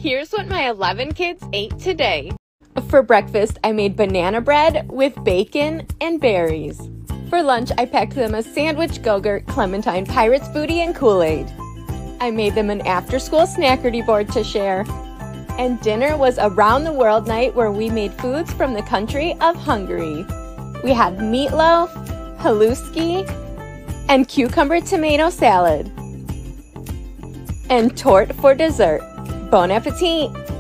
Here's what my 11 kids ate today. For breakfast, I made banana bread with bacon and berries. For lunch, I packed them a sandwich, Go-Gurt, clementine, pirate's booty, and Kool-Aid. I made them an after-school snackerty board to share. And dinner was a round-the-world night where we made foods from the country of Hungary. We had meatloaf, haluski, and cucumber tomato salad. And torte for dessert. Bon appetit!